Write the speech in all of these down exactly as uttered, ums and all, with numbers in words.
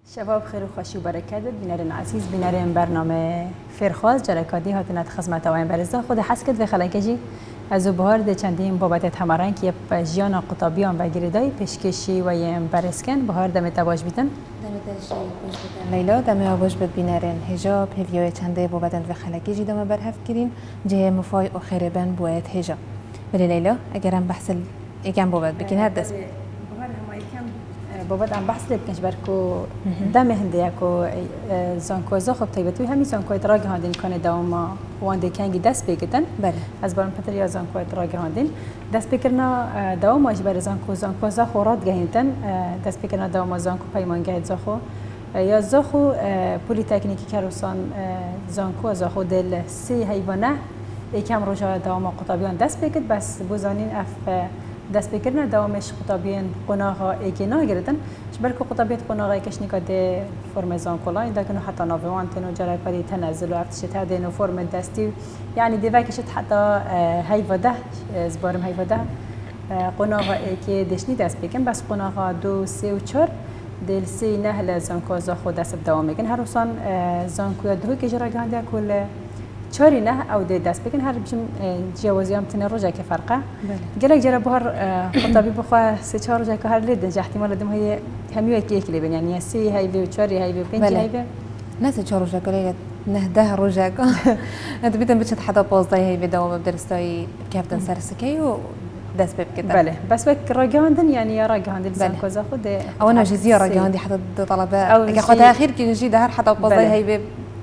شباب خير وخوشی و برکت بینرین عزیز بینرین برنامه فرخواز جرکادی هاتنات خدمت آوان برزا خود حس کرد و خلنکجی از بهار ده چندین بابت تمرین که جیان قطابیان و گریدای پیشکشی و یم برسکن بهار دم تواج بیتن دم ترشی خوش بیتن لیلا دم آواج بد بینرین حجاب هیوی چنده بابت و خلنکجی دم برهفت کرین جه مفای آخر بن بویت حجاب ولی لیلا اگرم بحث اگرم بابت بکن هر دست بابت عم بحث لبکنش برکو دم هندی کو زانکو زخب تیبتوی همی زانکو تراغ هندین کنه دوما وانده کنگی دست بگیرن. بله. از بارم پتر یا زانکو تراغ هندین دست بگیرنا دوما جبر زانکو زانکو زخو راد گهیدن دست بگیرنا دوما زانکو پیمان گهید زخو یا زخو پولی تکنیکی کروسان زانکو زخو دل سی حیوانه یکم روزا دوما قطابیان دست بگید بس بزانین اف دست بکردن دوامش قطابیان قناغا ایکینا گردن شبرکو قطابیت قناغا ایکش نیکاده فرم زانکولا این دکنو حتی ناوان تنو جرای پری تنزل و افتشت هده نو فرم دستی یعنی دیوکشت حتی هیوده زبارم هیوده قناغا ایکی دشنی دست بکن بس قناغا دو سه و چهار دل سی نهل زانکو زاخو دست بدوام میگن هر روزان زانکویا دهو که جرای گانده کل چاری نه او دست بکن هر بچم جوازی هم تنه روزه که فرقه. گله جرا بهار قطابی بخواه سه چهار روزه که هر لید نجح احتمال دم هی همیو کی کی لبن یعنی سی هی و چاری هی و پنج هی و نه سه چهار روزه که نه ده روزه که انت بیتم بچت حدا پازده هی و دوام بدرستای کفتن سرسکی و دست بکن. بله بس بک راجعاندن يعني يا راجعاندن زين كذا خد او انا جزيه راجعاندي حتى طلبه اجي خدها اخير كي جي ده حتى بازي هي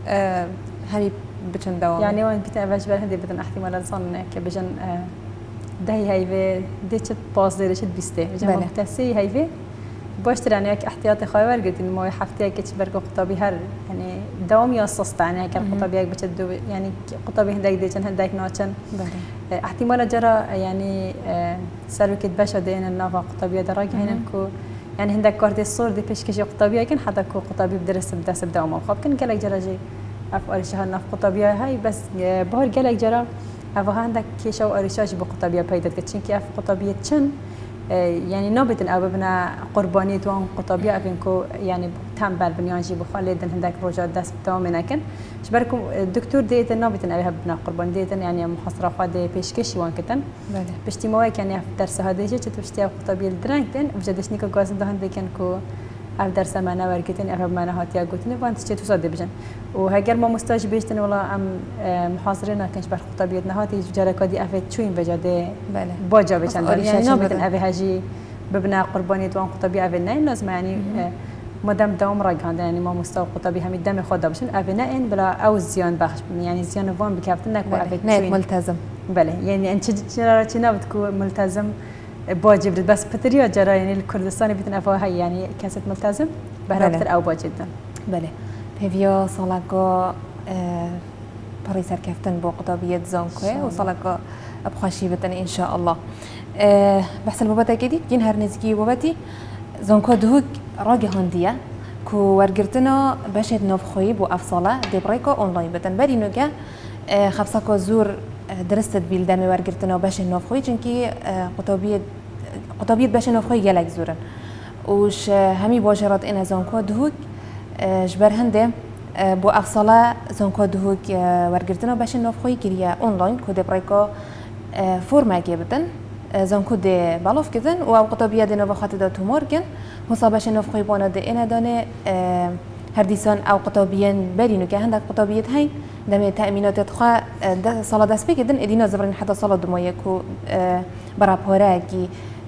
هي بچن دوام يعني وين بيتا باش هندي بدن احتمال ظن كبجن دهي هيفي ديت باز ديرش بيسته جمع متسي هيفي باشتر يعني احتياطي خايور قلت انه ما حفتي كيتش بركو قطابي هر يعني دوام يصص يعني كان قطابي بتشدو يعني قطابي هنداك ديجن هنداك نوتشن احتمال جرى يعني سلوكت باش دين النافا قطابي دراجه هنكو يعني هنداك كارت الصور دي بيش كشي قطابي كان حتى كو قطابي بدرس بدرس بدوام خاب كان قالك جرى جي افعال شهر نف قطابيه هاي بس بهر قالك جرى افا عندك كيشو ارشاش بقطابيه بيدت كتشين كيف قطابيه تشن يعني نوبت الاببنا قربانيه وان قطابيه افنكو يعني تنبل بنيانجي بخالدن هندك روجات دست دوامنا كان شبركم الدكتور ديت نوبت ابي بنا قربان ديت يعني محاصره خاده بيشكشي وان كتن باجتماعي كان في درس هذا جت تشتي قطابيه الدرانكتن بجدش نيكو غازن ده هندك كو اف درس معنا وركتني اف معنا هاتيا قلتني وانت تشتي تصدق بجن وهاجر ما مستاج بيشتني والله ام محاصرين كانش بر خطابيت نهاتي جركادي افت چوين بجاده بله باجا بچن يعني نوبت افي هاجي ببنا قربانيت وان خطابي افي نين لازم يعني مدام دوم راجعان يعني ما مستوى خطابي هم الدم خدا بشن افي نين بلا او زيان بخش يعني زيان فون بكافتنك وافي چوين ملتزم بله يعني انت چرا بتكو ملتزم باجب بس بتريا جرا يعني الكردستاني بتن افا هي يعني كاسه ملتزم بهربتر او باجدا بله هفيا صلاقا بري سركفتن بو قطابية زانكوي وصلاقا بخاشي بتن ان شاء الله بحث البوباتا كدي بجين هر نزكي بوباتي زانكو دهوك راجي هندية كو ورقرتنا باشد نوف بو افصالة دي بريكو اونلاين بتن بري نوكا خبصاكو زور درست بیلدن ورگرتنا باشه نافخوی چون که قطابیت قطابیت باشه نافخوی گلک زورن وش همی باجرات این زانکو دهوک جبر هنده با افصاله زانکو دهوک ورگرتنا باشه نافخوی کریه آنلاین کد برایکا فرم گیبتن زانکو ده بالاف کردن و قطابیت ده نافخات ده تومار کن حساب باشه نافخوی بانه ده این دانه هر دیسان او قطابیان برینو که هندک قطابیت هی دم تأمينات خا صلاة دست بكدن إدينا زبرين حتى صلاة دموية كو برا بوراكي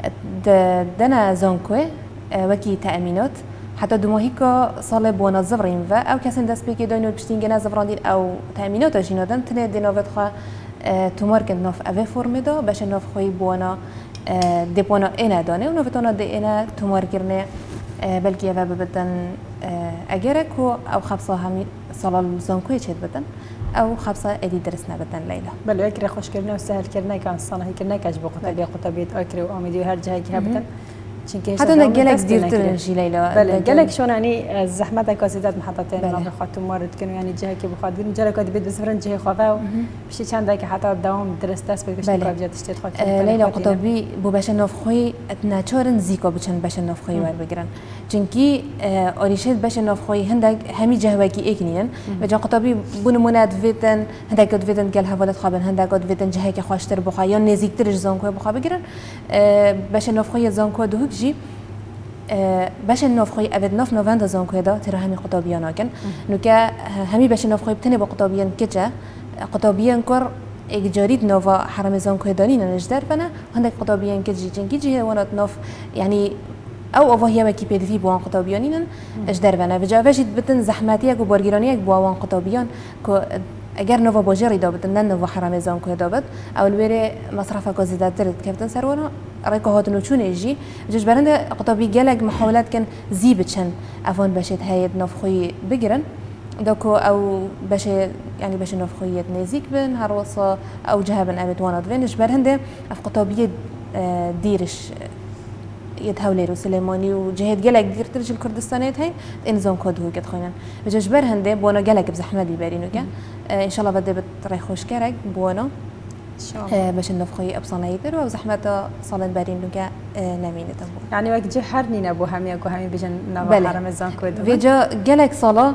دنا زانكوي وكي تأمينات حتى دموهيكا صلاة بونا زبرين فا أو كاسن دست بكدن وبشتين جنا زبرين أو تأمينات جينا دن تنا دينا فتخا تماركن ناف أبي فرمدا باش ناف خوي بونا دي بونا إنا دانه ونفتنا دي إنا تماركرنا بلكي أبا بدن أجرك أو خبصة همي صلاة زانكوي شد بدن أو خبصة أدي درسنا بدن ليلى. بل أكره خوش كرنا وسهل كرنا كان صنع هي كرنا كجب قطبية قطبية أكره وأميدي وهرجها كي بدن حتى أنا جالك ديرتر شي ليلى بله جالك شون يعني الزحمة كاسيدات محطتين نام خاطر مارد كانوا يعني جهة كي بخاطر جالك قد بيد بسفرن جهة خافوا بشي چند دقيقة حتى الدوام درست است بگوش کاربیات اشتیت خاطر ليلى قطبي بو باشن نافخوي اتناچورن زيكو بچن باشن نافخوي ور بگرن چونكي اوريشت باشن نافخوي هندك همي جهواكي اكنين بجا قطبي بون مناد فيتن هندك قد فيتن قال حوالت خابن هندك قد فيتن جهة كي خواشتر بخا یا نزيكتر زانكو بخا بگرن باشن نافخوي زانكو دوهجي باش النافخوي أبد ناف نوفند زانكو دا ترى همي قطابيان أكن نوكا همي باش النافخوي بتني بقطابيان كجا قطابيان كور إجاريد نوفا حرم زانكو دانين نجدر فنا هندك قطابيان كجي جنكي جي وانا ناف يعني أو أفهي ما كي بيدفي بوان قطابيانين أجدر فنا بجا فجد بتن زحماتيك وبرجرانيك بوان قطابيان كو اگر نوفا باجری دابد نه نوفا حرم زانکو دابد اول بره مصرف گازیدات ترد کفتن سرونا رایکو هاتنو چون ایجی جوش برند قطبی گلگ محاولات کن زیب چن افون بشید هاید نافخوی بگیرن داكو او باش يعني باش نافخويات نزيك بن هروصا او جهابن ابد وانا دفينش برهنده اف قطبيه ديرش يتهاوليرو سليماني وجهاد قلق ديرترج الكردستانيت هاي انزون كود هو قد خوينا بجاج برهنده بوانا قلق بزحمه دي بارينوكا ان شاء الله بدي بتري خوش كرك بوانا ان شاء الله باش نافخوي ابصنايتر وزحمه صالن بارينوكا نامينه تبو يعني وقت جحرني نبو همي اكو همي بجن نبو حرم الزان كود فيجا قلق صلاه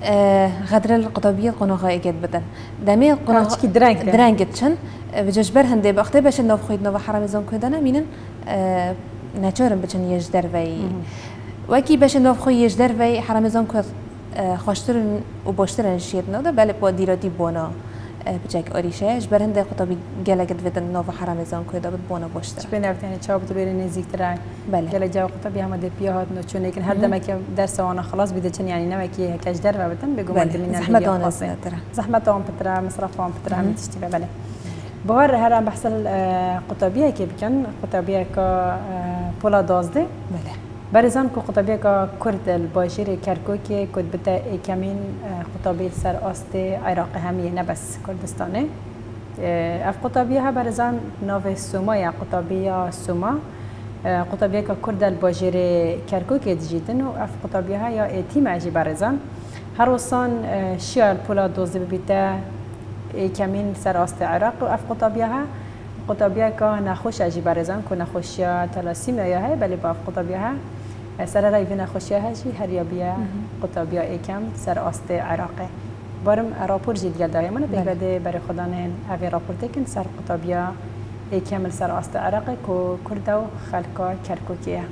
غدر القطبيه قناغه اكيد بدن دامي قناغه كي درانك درانكتشن بجاج برهنده باختي باش نافخوي نبو حرم الزان كود نامينن ناتشورن بچن يجدر وي وكي باش نافخوي يجدر وي حرم زان كو خوشترن و باشترن شيرنا ده بله با ديراتي بونا بچك اوريشه جبرند قطبي گلگد ودن ناف حرم زان كو ده بونا باشتر چه بنرت يعني چاو بتو بيري نزيكتر بله گل جاو قطبي هم ده بيهات نو چون لكن هر دم که درس وانا خلاص بده چن يعني نمكي هكاش در و بدن بگو من من زحمه اون زحمه اون بترا مصرف اون بترا هم تشتي بله بهار هر بحثل قطبيه كي بكن قطبيه كا بولا دازده بله برزان كو قطبيه كا كرد الباشير كركوكي كود بتا كمين قطبيه سر است عراق هميه نه بس كردستانه اف قطبيه برزان نوف سوما يا قطبيه سوما قطبيه كا كرد الباشير كركوكي جيتن و اف قطبيه يا تيم عجيب برزان هر وصان شيال بولا دازده بتا کمین سر است عراق و اف قطبیها قطبیه که نخوش عجیب برزن که نخوشی تلاسیم یا های بله با اف قطبیها سر رای بین نخوشی هایی هر یا بیا قطبیه ایکم سر است عراقه بارم راپور جدید دایم من بیاده برای خدا نه اوی راپور تکن سر قطبیه ایکم سر است عراقه که کرد و خلکا کرکوکیه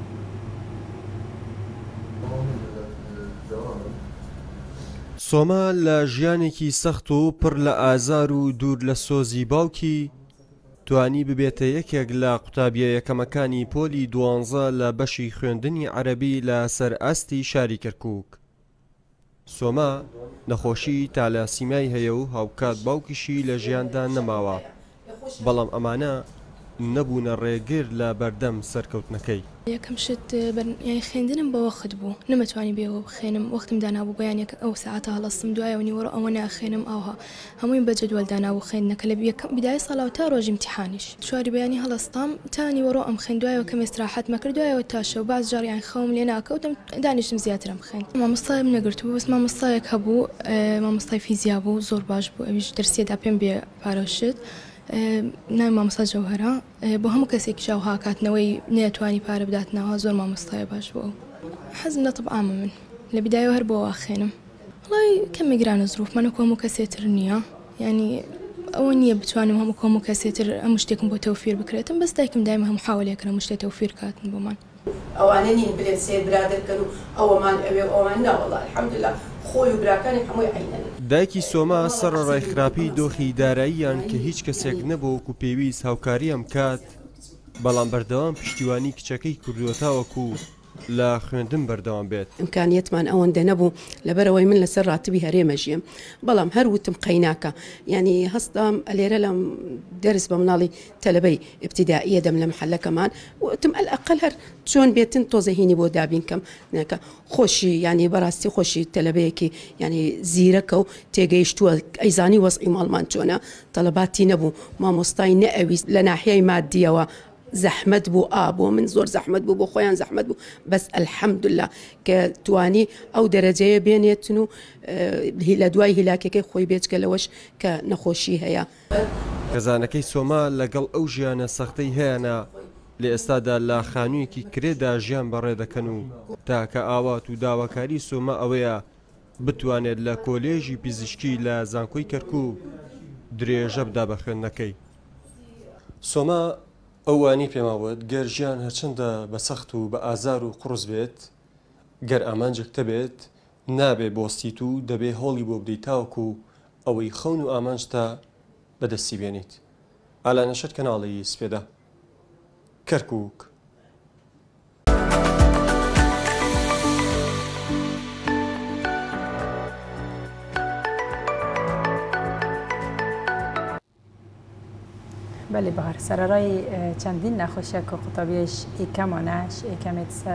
سۆما لە ژیانێکی سەخت و پڕ لە ئازار و دوور لە سۆزی باوکی توانی ببێتە یەکێک لە قوتابیە یەکەمەکانی پۆلی دوانزە لە بەشی خوێندنی عەرەبی لە سەر ئاستی شاری کەرکووک. سۆما نەخۆشی تالاسیمای هەیە و هاوکات باوکیشی لە ژیاندا نەماوە، بەڵام ئەمانە نەبوونە ڕێگر لە بەردەم سەرکەوتنەکەی. یەکەم شت ینی خوێندنم بە وەخت بوو نەمەتوانی بێەوە بخێنم وەختم دانابوو بۆ یان ئەو ساعاتە هەڵەستم دوایەوە نیوەڕۆ ئەوە ناخێنم ئاها هەمووی بە جەدوەل دانابوو خوێندنەکە لە بیدای ساڵاو تا ڕۆژی امتحانیش چواری بەیانی هەڵەستام تا نیوەڕۆ ئەم خوێن دوایەوە کەم ئێستراحەت مەکرد دوایەوە تاشە و باز جاریان خەوم لێ ناکەوتم دانیشتم زیاترم خوێن مامۆستایم نەگرت بوو بەس مامۆستایەک هەبوو مامۆستای فیزیا بوو زۆر باش بوو ئەویش دەرسیەدا پێم بێ پارەشت ناوی مامۆستا جەوهەرە بۆ هەموو کەسێکی شاو هاکاتنەوەی نەیەتوانی پارە بداتنەوە زۆر مامۆستایە باش بوو حەزم لە تەبعامە من لە بیدایەوە هەر بۆ واخێنم وڵای کەم میگرانە زروفمانە هەموو کەسێتر نییە ینی ئەوە نییە بتوانم هەموو هەموو کەسێتر هەموو شتێکم بۆ تەوفیر بکرێتم بەس دایکم دایمە هەموو حاوەلێکرە هەموو شتێک تەوفیر کاتن بۆمان ئەوانە نین بلێت سێ برادرکەن و ئەوەمان ئەوێ ئەوان ناوەڵا الحەمدوللا خۆی و براکانی هەمووی عینەن. دایکی سۆما سەرڕای خراپی دۆخی داراییان کە هیچ کەسێک نەبوو و پێویست هاوکاری ئەم کات بەڵام بەردەوام پشتیوانی کچەکەی کردووەتاوەکو لە خوێندن بەردەوام بێت. ئیمکانیەتمان ئەوەندە نەبوو لەبەرەوەی من لەسەر ڕاتبی هەرێمە ژیم بەڵام هەر وتم قەیناکە ینی هەستام لێرە لەم دەرس بە مناڵی تەلەبەی ابتیدائیە دەم لە محەلەکەمان وتم ئەلئەقل هەر چۆن بێتن تۆزەهینی بۆ دابینکەم نەکە خۆشی ینی بەڕاستی خۆشی تەلەبەیەکی ینی زیرەکە و تێگەیشتووە ئەیزانی وەزعی ماڵمان چۆنە تەلەباتی نەبوو مامۆستای نەئەویست لە ناحیەی مادیەوە زحمت بو آبو من زور زحمت بو بو خويان زحمت بو بس الحمد لله كتواني أو درجة بينيتنو هلا دواي هلا كي خوي بيت كلوش كنخوشي هيا خزانەکەی سۆما لەگەڵ ئەو ژیانە سەختەی هەیەە لە ئێستادا لە خانوویەکی کرێدا ژیان بەڕێ دەکەن و تاکە ئاوات و داواکاری سۆما ئەوەیە بتوانێت لە کۆلێژی پزیشکی لە زانکۆی کەرکووک درێژە بدا بە خوێندنەکەی. سۆما ئەوانی پێماوت گەر ژیان هەرچەندە بە سەخت و بە ئازار و قڕز بێت گەر ئامانجێکتە بێت نابێ بۆستیت و دەبێ هەوڵی بۆ بدەیت تاوەکو ئەوەی خەون و ئامانجتا بەدەستی بێنیت. ئالانەشت کەناڵی سپێدا کەرکووک. بله بهار سرارای چندین نخوشیک و قطابیش ایکمانش ایکمت سر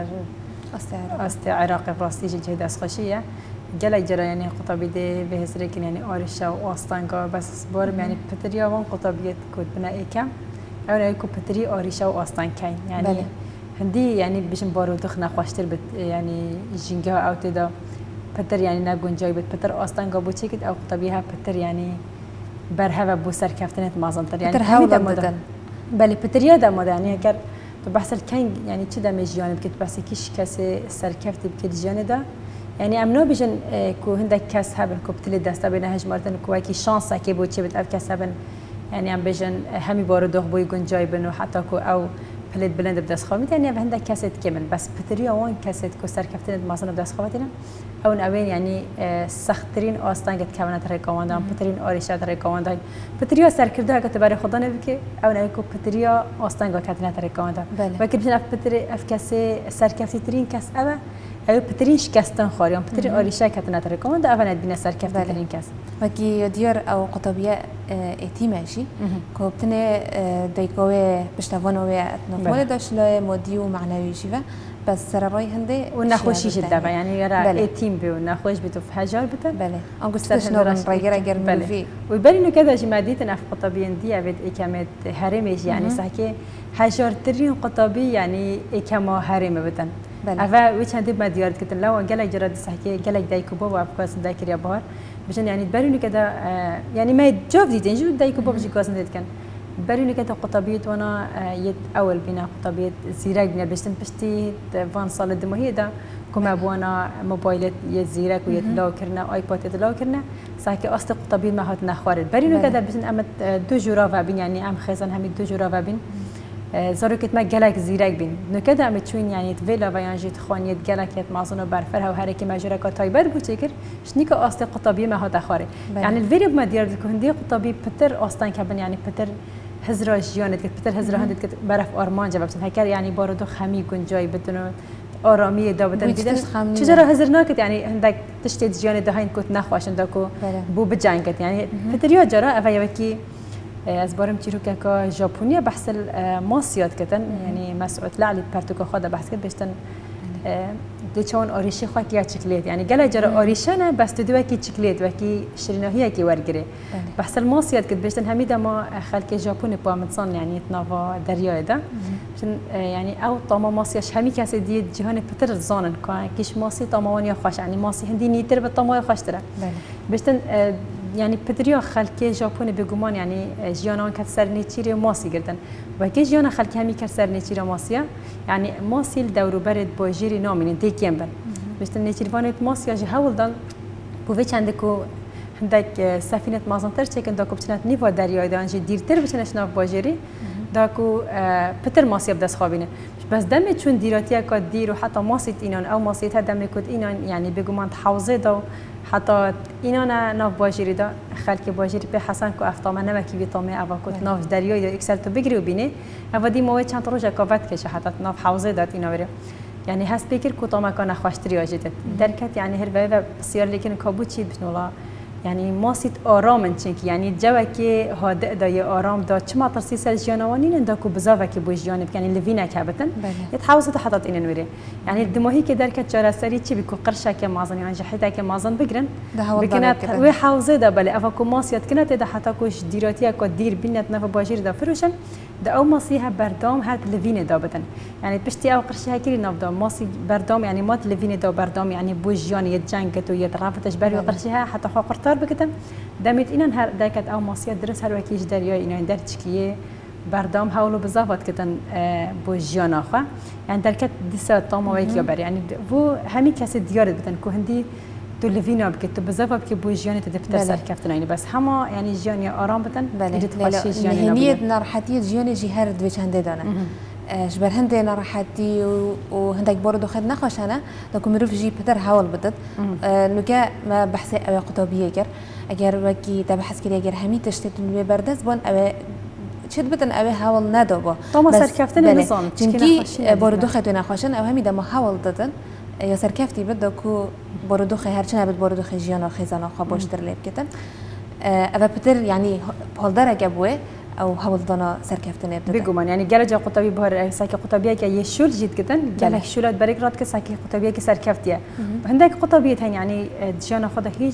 است عراق راستی جه دست خوشیه گله جرا یعنی قطابی ده به هزاره کن یعنی آرشا و آستانگا بس بارم یعنی پتری آوان قطابیت کود بنا ایکم اون ایکو پتری آرشا و آستان کن یعنی بله. هندی یعنی بشن بارو دخ نخوشتر بد یعنی جنگا او تدا پتر یعنی نگونجای بد پتر آستانگا بو چیکت او قطابی ها پتر یعنی برهوا بو سرکفتنت مازنتر يعني هاودا مدن بله پتریا دا مدن يعني اگر تو بحث الكين يعني چه دم جيان بكت بحث كيش كاس سركفت بكت جيان دا يعني امنو بيجن كو هندك كاس هبن كو بتلي دستا بين هج مرتن كو اكي شانس كي بو چه بت اف كاس هبن يعني ام بيجن همي بارو دوغ بو گنجاي بنو حتى كو او بلد بلند بدس خامت يعني هندك كاسيت كامل بس بتريا وان كاسيت كو سركفتنت مازن بدس خامتنا او نوين يعني سخترين آستان قد كونت ريكوماندان بترين آريشات ريكوماندان بتريا سركردها قد بري خدا نبكي او نويكو بتريا آستان قد كتنت ريكوماندان وكي بجن اف بتري اف كاسي سركفتي ترين كاس او او بترين شكستن خاريان بتري آريشات كتنت ريكوماند او ندبينا سركفتي ترين كاس وكي ديار او قطبية اتي ماشي كو بتني دايكوه بشتافونوه اتنفول داش لا مودي ومعنوي شيفا بس سرراي هندي ونخوشيش الدبا يعني يرى ايتيم بي ونخوش بتو في حجار بتا بله انقص شنو ريغرا غير في ويبان انه كذا جماديتنا في قطبيين دي ابد اكامت هرمش يعني صحكي حجار ترين قطبي يعني اكما هرم بتن افا ويش هندي ما ديارت كتن لو قال جراد صحكي قال دايكو بابا افكاس دايكر يا بهار بشن يعني تبان كذا يعني ما جوف دي تنجو دايكو بابا جي كاس نديت كان بريني كده قطبية وانا يد اول بنا قطبية زيراك بنا بشتن بشتي فان صال الدموية ده كما بوانا موبايلات يد زيراك ويد لاو كرنا ايباد يد لاو كرنا ساكي اصل قطبية ما هات نخوارد بريني كده بشتن امت دو جورا بين يعني ام خيزان همي دو جورا بين زاروكت ما جلك زيراك بين نو كده امت شوين يعني تفيلا ويانجي تخوان يد جلك يد معظنو برفرها وهركي ماجركا تايبر بو تيكر شنيكا اصل قطبية ما هات اخوارد يعني الفيديو ما ديار دكو هندي قطبية بتر اصلا كبن يعني بتر هزرا جيانت كت بتر هزرا هندت كت برف أرمان جاب بسن هكر يعني باردو خمي كنجاي بدنو آرامی دا بدن دیدن چجورا هزر ناکت يعني هندك تشتيت جيانت ده هين كت نخواش هندكو بو بجانكت يعني فتريا جرا أفيا وكي از بارم چیرو که که ژاپنیا بحث ماسیات کتن یعنی مسعود لعلی پرتوکا خدا بحث کرد بشتن دیچون آریشی خواهی که چکلیت یعنی گله جرا آریشه نه بس تو وکی چکلیت وکی شریناهی کی ورگره بحث الماسیات کت بشتن همیدا ما خلک ژاپن با متصان یعنی تناوا دریای ده بشتن یعنی او طاما ماسیاش همی کسی دید جهان پتر زانن که کیش ماسی طاماوانی خوش یعنی ماسی هندی نیتر به طامای خوش تره بشتن يعني بدريا خلكي ژاپن بگومان يعني جيانا كسر نيتشيري ماسي گردن و كي جيانا خلكي همي كسر نيتشيري ماسيا يعني ماسي الدورو برد باجيري نامين تيكيم بن بس نيتشيرفانت ماسيا جه هول دان بوفيتش عندكو عندك سفينه مازنتر چكن داكو بتنات نيفا دریای دان جي ديرتر بتنش ناف باجيري داكو بتر ماسي بدس خوابينه بس دم چون ديراتيا كد دير وحتى ماسيت اينان او ماسيت دم كد اينان يعني بگومان حوزه دو حتى اینا ناف باجری دا خلک باجری به حسن کو افتامه نمکی بیتامه اوا کت ناف دریای دا اکسل تو بگیری و بینه اوا دی مواد چند روزه کافت کشه حتی ناف حوزه داد اینا بره يعني هست بكر كوتاما كان خوشتري واجدت دركت يعني هر بابا بسيار لكن كابوتشي بشنولا يعني ماسيت آرام چنك يعني جوا كي هادئ دا يا آرام دا چما ترسي سر جيانوانين داكو بزاف كي بو جيانب يعني لفينا كابتن يتحاوز تحطط إن نوري يعني الدماهي كي دركة جارة سري تشي بيكو قرشة كمازن يعني جحيتا كمازن بقرن بكنات وحاوزة دا بلي أفاكو ماسيت كنات دا حتى كوش ديراتيا كو دير بينات نفا باجير دا فروشن دا أو ماسيها بردام هات لفينا دا بتن يعني بشتي أو قرشها كيري نفدا ماسي بردام يعني مات لفينا دا بردام يعني بو جيان يتجانكت ويترافت أجباري وقرشها حتى خو قرطار بكتم دامت إنن هر دايكت أو ماسيات درس هر وكيش دريا إنن در تشكيه بردام هولو بزافت كتن بو جيان آخه يعني دركت دسات طامة ويكيا بر يعني بو همي كاس ديارت بتن كهندي تو لفينا بكت بزاف بك بو جيان تدفتر سر كفتنا يعني بس هما يعني جيان يا آرام بتن يجي تخشي جيان نهنية نرحتي جيان جهار دويش هندي دانا جبر هندي نرحتي وهندك برضو خد نخش أنا لكم مروف جي بدر حاول بدت نوكا ما بحثي أو قطبية كر أجر وكي تبحث كده أجر همي تشتت من بردس بون أو شد بدن أو حاول ندابا طما سر كفتنا نظام چونكي برضو خد نخشن أو همي دم حاول دتن يا سر كفتي بدو كو برضو خي هرچنا بد برضو خي جيانا خيزانا خباش در لب كتن أو بدر يعني هالدرجة جابوه او حاول ضنا سركفتنا ابتدى بيجومان يعني جرجة قطبي بهر ساكي قطبية كي يشول جد كتن جالك شولات بريك رات كساكي قطبية كي سركفتية عندك قطبية هن يعني دجانا خدا هيج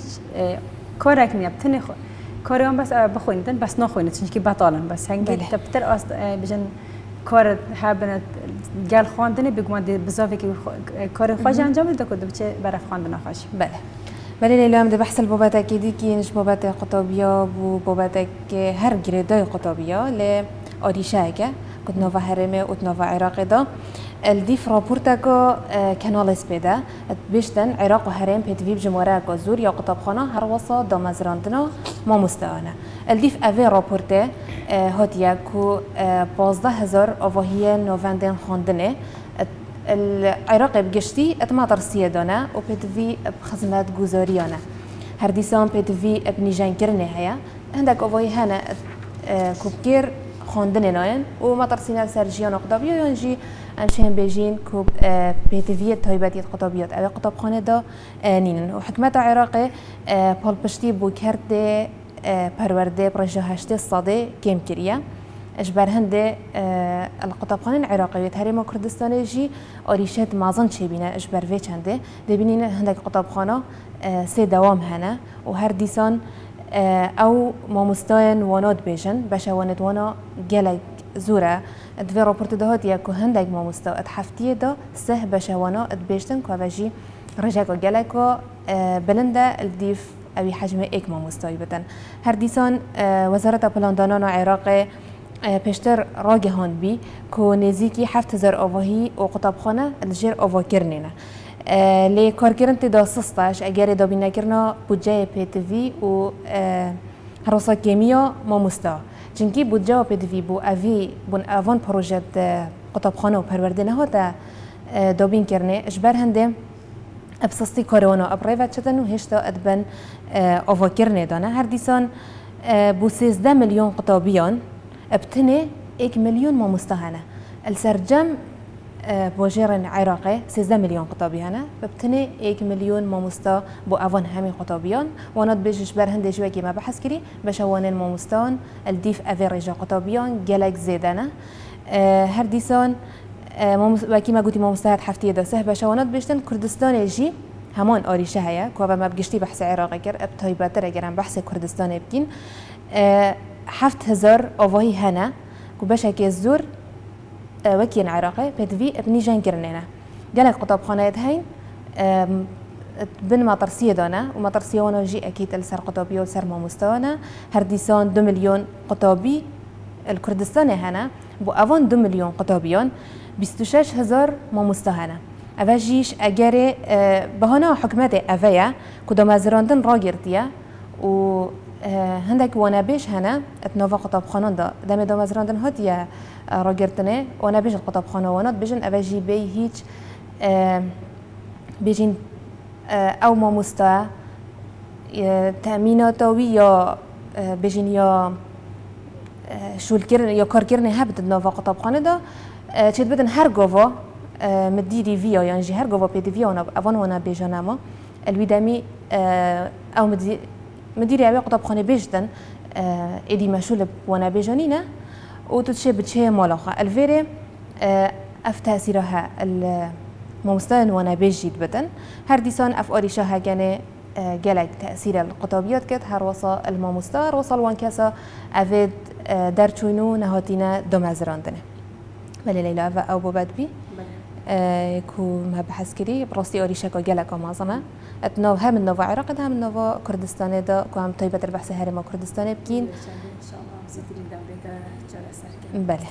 كارك نيا بتني كاريان بس بخوين تن بس نخوين تنش كي بطالن بس هنجي تبتر أصل بجن كار حابنا جال خواندني بيجومان بزافي كي كار خواج انجام ده كده بتشي برف خواندنا خاش بله بله لیلا مده بحث البابات کدی کی نش بابات قطبیا و بابات که هر گردای قطبیا ل آریشه که کد نوا هرمه و نوا عراق دا الدیف راپورتا که کانال سپیده بیشتن عراق و هرم پتویب جمهوری که زور یا قطبخانه هر وسط دامزراندنا ما مستعانه الدیف اوه راپورته هاتیه که پانزده هزار آواهی نوندن خواندنه العراق بجشتي اتما ترسيه دانا و بتفي بخدمات جوزاريانا هرديسان بتفي بنيجان كرني هيا عندك أبوي هنا كوبكير خواندن ناين و ما ترسينا سرجيان قطبية ينجي أمشين بيجين كوب بتفي تايباتية قطبيات أو قطبخانة دا نينن وحكمة عراقي بالبشتي بوكرد برورده برجه هشتي الصادي كيم كريا اجبر هنده القطبخانه العراقيه هرم كردستان جي اوريشات مازن شبينا اجبر في چنده دبينين هندك قطبخانه سه دوام هنا وهر ديسان او مامستاين وانات بيجن بشوانت وانا جلك زوره دفي رابورت دهات يا كو هندك مامستا اتحفتيه دا سه بشوانا اتبيشتن كواجي رجاكو جلكو بلنده الديف اوي حجم ايك مامستاي بتن هر ديسان وزاره بلاندانان عراق پیشتر راگهان بی که نزدیکی هفت هزار آواهی و قطبخانه الجر آوا کرنینه. لی کارکرن تدا سستش اگر دابی نکرنا بودجه پیتوی و هراسا کیمیا ما مستا. چنکی بودجه پیتوی بو اوی بون اوان پروژه قطبخانه و پرورده نهاده دابین کرنه اجبر هنده ابساستی کاروانا ابرایوت شدن و هشتا ادبن آوا کرنه دانه هر دیسان بو سیزده میلیون قطابیان ابتني ايك مليون ما مستهانه السرجم بوجيرن عراقي سيزده مليون قطابي هنا ببتني ايك مليون ما مستا بو افون همي قطابيان وانا بيجش بر هندي شوي ما بحث كري بشوانين ما مستان الديف افريجا قطابيان جالك زيدانه هر ديسان وكي ما قلتي ما مستهد حفتيه دا سه بشوانات بيشتن كردستان يجي همان آريشه هيا كوابا ما بقشتي بحث عراقي كر ابتاي باتر اگران بحث كردستان يبكين حفت هزار آواهی هنه که بشه زور وکیان عراقی پدوی ابنی جان کرنینه جالك قطبخانه هين بن مطرسيه دانا ومطرسيه وانا جي اكيد السر قطبيه وسر ما مستوانا هرديسان دو مليون قطابي الكردستان هنا بو اوان دو مليون قطابيان بیست و شش هزار ما مستهانه اوجيش اجاري بهنا حكمات افيا كدو مازراندن راگرتيه و هندك وانا بيش هنا اتنوفا قطبخانه دا دم دو مزراندن هات يا راگرتنه وانا بيش القطبخانه وانات بيجن اوجي بي هيج بيجن او ما مستا تاميناتوي يا بيجن يا شو الكرن يا كاركرن هبت النوفا قطبخانه دا تشد بدن هر جوفا مديري فيا يعني هر جوفا بيدي فيا وانا افون وانا بيجنامه الويدامي او مدي مديري أبي قطب خانة بيجتن إدي مشغول وانا بيجانينه وتتشي بتشي مالخة الفيري أف تأثيرها الممستان وانا بيجيد بتن هر ديسان أف أريشها جاني جالك تأثير القطابيات كت هر وصل الممستار وصل وان كاسا أفيد درچونو نهاتينا دمازراندنه بله ليلى أو بباد بي كو ما بحث كري براسي أريشها كجالك مازنا اتنو هم النوفا عراق هم النوفا كردستان دا كو هم طيبة البحث هرم كردستان بكين ان شاء الله زيتين دولة جرى سرك بله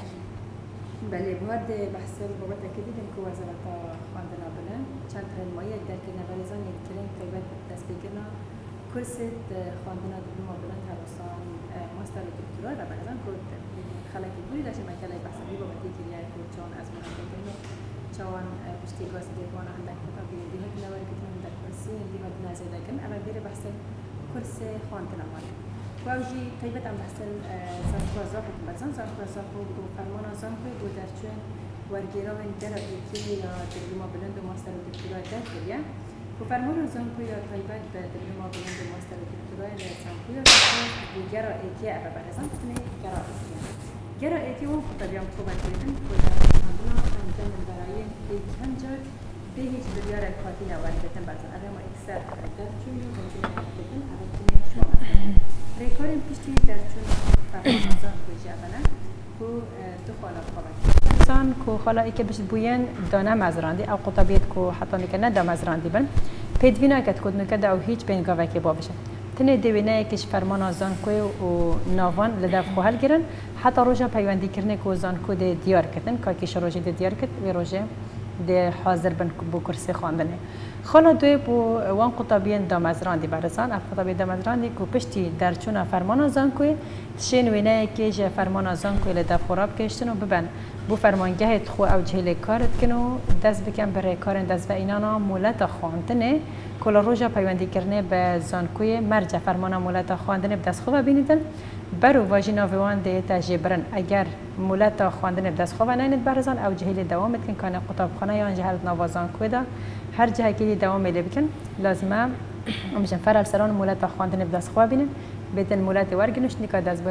بله بعد بحث بابت كده كو وزارة خواندنا بلن چند ترن مایه در کنار ولیزان یک کلیم طیبه دست بگیرنا کورست خواندنا دیپلم بلن هراسان ماستر دکترا را بلزن کود خلاقی بودی داشته مکاله بحث بی بابتی کلیه کود چون از من بگیرن چون پشتی گاز دیوان هندک کتاب بیدی هک نواری کتیم در کورسی دیو نازل کن اما بیره بحث کورس خواندنا ماله واجی طیبه ام بحث زنکوازا بود بلزن زنکوازا بود و فرمان آزان بود و در چون ورگیرا و در ایکی یا دیپلم بلند و ماستر دکترا در کلیه و فرمان آزان بود یا طیبه دیپلم بلند و ماستر دکترا لسان بود یا دیگر ایکی ابر بلزن کنه دیگر ایکی دیگر ایکی و طبیعم خوبه کردن و در خواندنا انجام برای یک هنجار به هیچ بلیار کاتی نوردتن بلزن اما اکثر در چون و بلیار کردن اما کنه شما ریکاریم پیشتی در چون فرمان آزان بود جوانه و تو خالا خوبه انسان کو خالا ای که بشه بوین دانه مزراندی او قطبیت کو حتی نکنه دا مزراندی بن پیدوینا کت کد نکده او هیچ بین گاوه که با بشه تنه دوینه یکیش فرمان آزان کوی و ناوان لدف خو هل گرن حتی روژه پیوندی کرنه کو زان کو ده دیار کتن که کیش روژه ده دیار کت و روژه ده حاضر بن بو کرسی خواندنه خالا دوی بو وان قطبیان دا مزراندی برسان اف قطبی دا مزراندی کو پشتی در چون فرمان آزان کوی شین وینه یکیش فرمان آزان کوی لدف خوراب کشتن و ببن بو فرمانگه خو او جهل کارت کنو دست بکن برای کارن دست و اینانا مولت خواندنه کل روزا پیوندی کرنه به زانکوی مرجع فرمان مولت خواندنه به دست خوب بینیدن برو واژینا وان ده تجربرن اگر مولت خواندنه به دست خوب نینید برزان او جهل دوام کن کانه قطابخانه یا جهل نوازان کودا هر جهه که دوام میده بکن لازمه امشن فرال سران مولت خواندنه به دست خوب بینن بدن مولت ورگنوش نیکا دست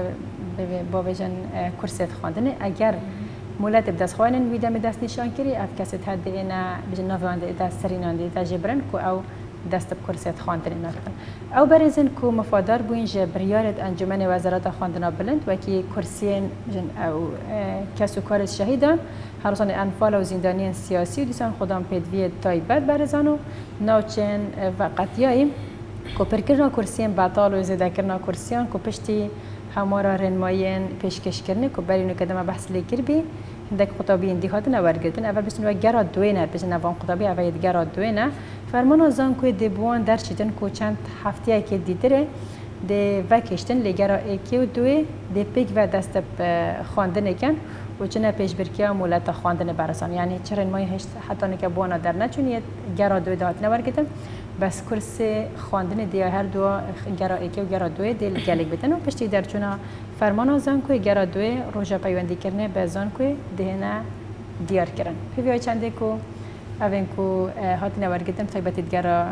با ویژن کرست خواندنه اگر مولات بدست خوانن ویدا می دست نشان کری اف کسی تهد اینا بجن نوانده دست سرینانده تجربرن کو او دست بکرسیت خواندن نکن او برزن کو مفادار بوین جه بریارت انجمن وزارت خواندنا بلند و کی کرسین بجن او کسو کار شهیدان هرسان انفال و زندانیان سیاسی و دیسان خودم پیدوی تایبت برزانو ناوچن وقتیایی کو پرکرنا کرسین باطال و زیده کرنا کرسیان کو پشتی همارا رنماین پیشکش کردن که برای نکدم بحث لیکر بی هندک خطابی اندیخات نوارگردن اول بسن و گراد دوینه بسن نوان خطابی اول گراد دوینه فرمان آزان که دبوان در چیدن که چند هفته که دیدره ده وکشتن لگرا ایکی و دوی ده پیک و دست خواندن کن و چنه پیش برکیا مولت خواندن برسان یعنی چرا رنمای هشت حتی نکه بوانا در نچونیت گراد دوی دهات نوارگردن بس کورس خواندن دی هر دو گرا ایکی و گرا دوی دل گلیک بدن و پشتی در چونا فرمان آزان کوی گرا دوی روژا پیوندی کرنه به زان کوی دهنه دیار کردن پیوی چنده کو اوین کو هات نوارگیدم طیبتی گرا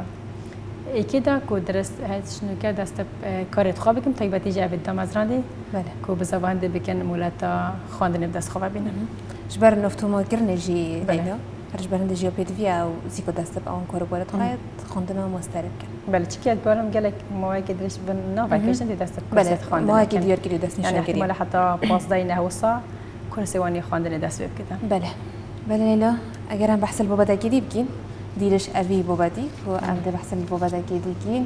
ایکی دا کو درست هیچ نوکه دست کارت خواب بکم طیبتی جاوید دام از راندی بله کو بزاوانده بکن مولتا خواندن دست خواب بینن جبر نفتوما کرنه جی دینا رجبرنده جیوپیدویا و زیکو دست به آن کارو بارد خواهد خواندن مسترب کن. بله چی که ادبارم گله موقعی که درش بن نوکشن دی دست بله موقعی که دیار کلی دست نشان یعنی کردیم. احتمال حتی پاسدای نهوسا کرسوانی خواندن دست بیاب کردن. بله بله لیلا اگر هم بحث البابا داکی بگین دیرش اوی بابادی و ام ده بحث البابا داکی دیگین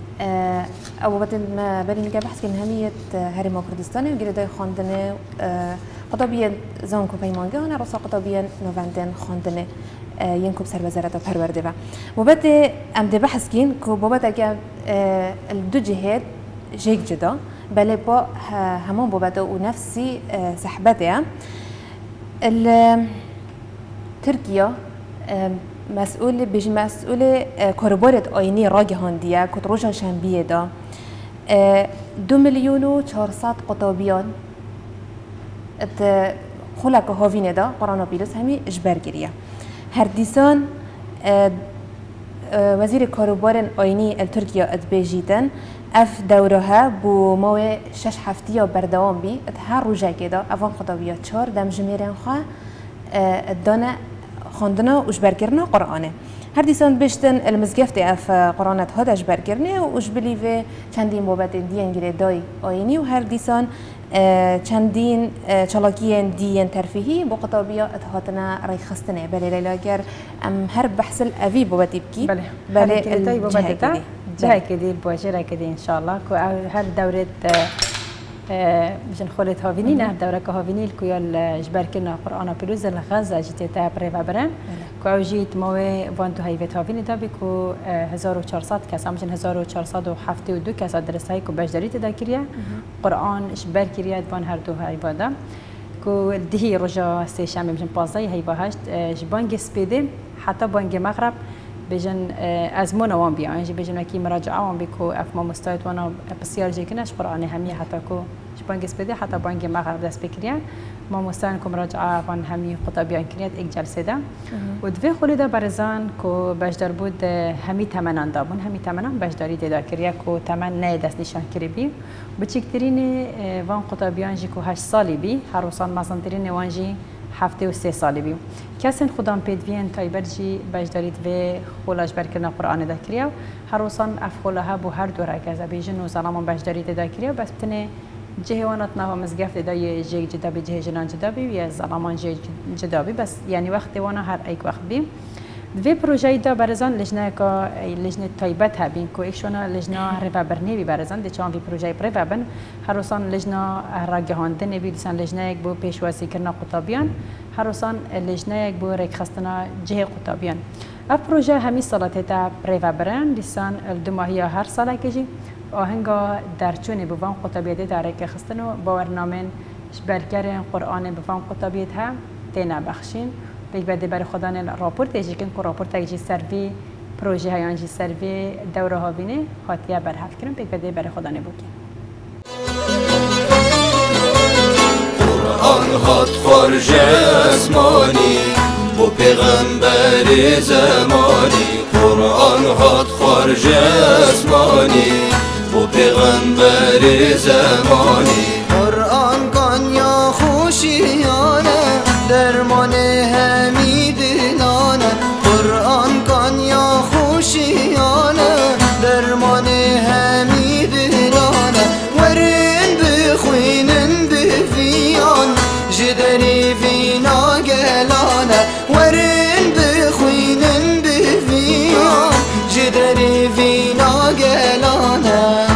او بابا ما بلی میگه بحث کن همیت هرم کردستانه و گیردای خواندن قطابی زانکو پیمانگه هنر رسا قطابی نوندن خواندن ينكب سر وزارة پرورده و بعد ام ده بحث کن که بابت اگر دو جهات جيك جدا بله با همون بابت و نفسي صحبته تركيا مسؤول بيجي مسؤول كاربارت آيني راجع هندية كنت روجا شنبيه دا دو مليون و چهارصد قطابيان ات خلق هاوینه دا قرانا بیروس همی اجبر گریه هر دیسان وزير کاروبار آینی ترکیه ادبیجیتن اف دورها بو موی شش هفته بردوام بی هر روزه که دا اوان خداویات چهار دم جمیرن خواه دانه خواندنا و اجبرگرنا قرآنه هر دیسان بشتن المزگفت اف قرآنت ها اجبرگرنه و اجبلی و چندین بابت دیان گیره دای آینی و هر دیسان چندین چالاکیان دیان ترفیهی با قطابیا اتهاتنا رای خستنه بله لیلاگر ام هر بحث الأوی بابتی بکی بله بله الجهه کدی جهه کدی باجره کدی انشالله که هر دوره بجن خالد هاوینی نه دوره که هاوینی الکویال اجبار کردن قرآن پیروز الغاز اجته تا پروا برن که اوجیت موی وان تو هیوت هاوینی دابی که هزار و چهارصد کس همچنین هزار و چهارصد و هفتاد و دو کس درس های که بجداری تدا کریه قرآن اجبار کریه وان هر دو هیوادا که دهی رجا سه شنبه بجن پازده هیوا هشت جبانگ سپیده حتی بانگ مغرب بجن از من وان بیا انجی بجن کی مراجعه وان بکو اف ما مستعد وانا بسیار جکنش قرآن همی حتی کو بانگ سپیده حتی بانگ مغرب دست بکریه ما مستعد کو مراجعه وان همی خطابیان کریت یک جلسه ده و دوی خولی ده برزان کو بجدار بود همی تمنان دابون همی تمنان بجداری تدا کریه کو تمن نه دست نشان کری بی بچکترین وان خطابیان جی کو هشت سالی بی هر وسان مزنترین وان جی هفته و سه سالی بیم کسان خودم پیدوین تایبرجی بجدارید و خولاش برکردن قرآن دکریا هر روزان افخولها بو هر دو رکز بیجن و زلامان بجدارید دکریا بس بتنه جهوانات نه مزگفت دای جه جدا به جه جنان جدا بی یا زلامان جه جدا بی بس یعنی وقت وانا هر ایک وقت بیم دوی پروژه دا برزان لجنه که لجنه تایبت هبین که ایشونا لجنه رفابرنی بی برزان دی چون بی پروژه رفابن هر روزان لجنه راگهاندن بی دیسان لجنه یک بو پیشواسی کردن قطابیان هر روزان لجنه یک بو ریک خستنا جه قطابیان اف پروژه همی سالته تا رفابرن دیسان دو ماهی هر ساله کجی آهنگا درچونه بوان قطابیت تا ریک خستنو باورنامه برکر قرآن بوان قطابیت هم تینا بخشین بیگ بعد برای خدان راپورت ایجی کن که راپورت ایجی سروی پروژه هایان جی سروی دوره ها بینه خاطیه برحف کنم بیگ بعد برای خدانه بودیم قرآن هات خارج اسمانی و پیغمبر زمانی قرآن هات خارج اسمانی و پیغمبر زمانی قرآن کانیا خوشیانه درمان همیدنانه قرآن کانیا خوشیانه درمان همیدنانه ورن بخوینن بفیان جدری فینا گلانه ورن بخوینن بفیان جدری فینا گلانه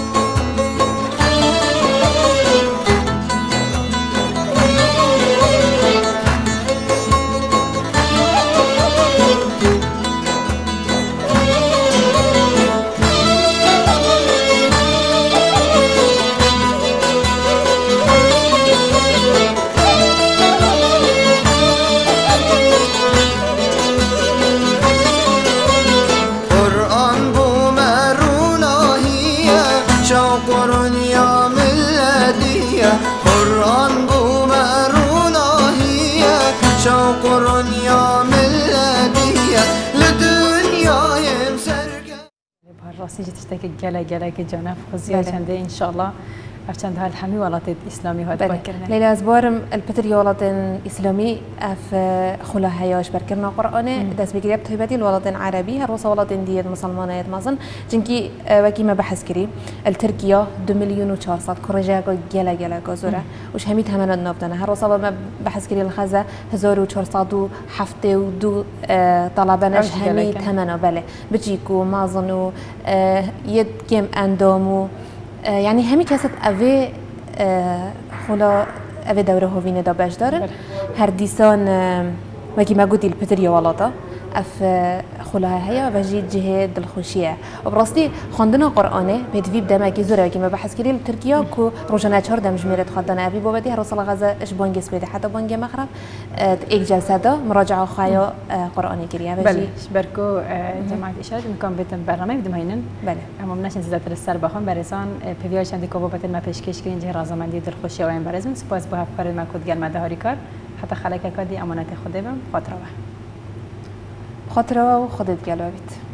راستی جتشتك جلا جلا كجانا فخزيا چنده إن شاء الله عشان هالحمي ولات إسلامي هاد بكرنا. ليلى أزبارم البتري ولات إسلامي أف خلا هياش بكرنا قرآنه دس بقريب تهبتي الولات عربي هروس ولات ديت مسلمانات مازن جنكي وكي ما بحث كري التركيا دو مليون وشارصات كرجاء جلا جلا جزورة وش هميت همنا النبضنا هروس ما بحث كري الخزة هزار وشارصات وحفته ودو طلبناش هميت همنا بله بتجيكو مازنو يد كم أندامو يعني همي كاسة أبي خلا أبي دوره هوينة دا باش داره هر ديسان وكي ما قلت البتريا ولاطة اف خلاها هيا وجي جهاد الخوشيه وبراستي خواندنا قرآنه بيدفي بدما كي زوره كي ما بحث كري تركيا كو روجانا چهار دم جميرت خواندنا ابي بوبدي هر وصل غزه اش بونج سبيد حتى بونج مغرب اك جلسه دا مراجعه خايا قرآني كريا بله بركو جماعه اشاره امکان بتن برنامه بدم هينن بله اما منش زدت السر بخون برسان پویا چند کو بتن ما پیشکش کردین جه رازمندی دلخوشی و این برزون سپاس به فرد ما کد گل مده کار حتی خلک کدی امانت خود بم خاطره خاطره و خودت گلویت